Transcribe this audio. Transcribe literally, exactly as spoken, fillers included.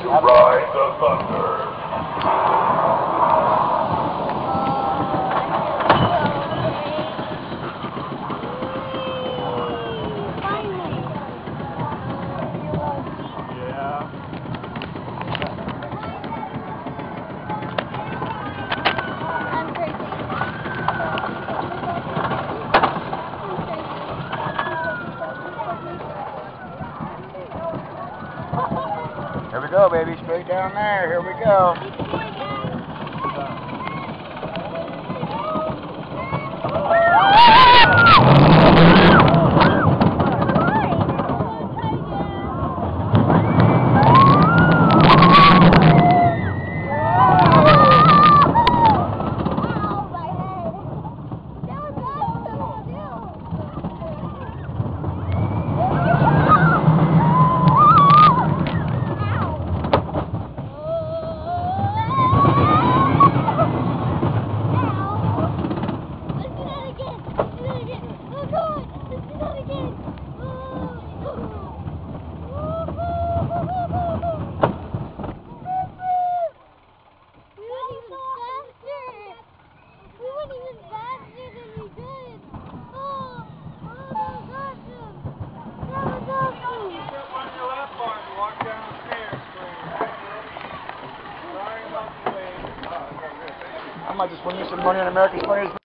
ride the thunder. Here we go, baby. Straight down there. Here we go. I might just win you some money on America's Funniest